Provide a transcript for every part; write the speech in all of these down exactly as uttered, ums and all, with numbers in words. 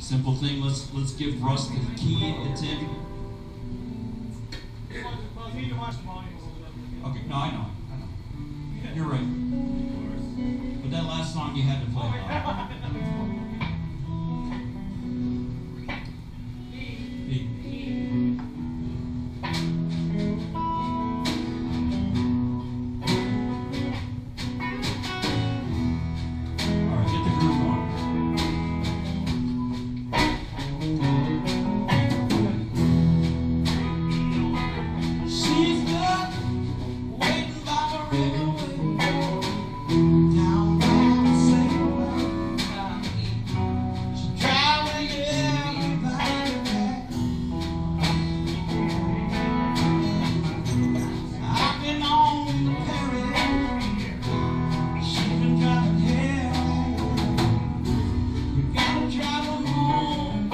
Simple thing. Let's let's give Russ the key. It's in. Okay, no, I know, I know. You're right. But that last song you had to play loud. B. All right, get the groove going. She's got waiting by the riverway, down by the same road. She's driving everybody back. I've been on the ferry, she's been driving here. We gotta travel home.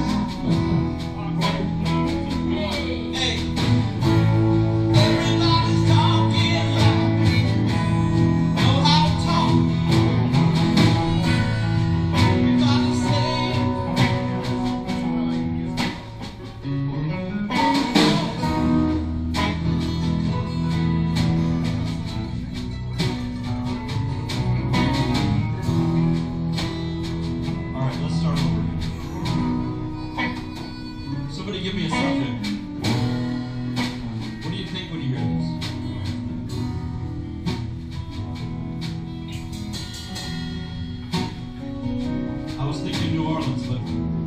Hey. Everybody's talking like me, know how to talk. Everybody say, all right, let's start over again. Somebody give me a subject. What do you think when you hear this? I was thinking New Orleans, but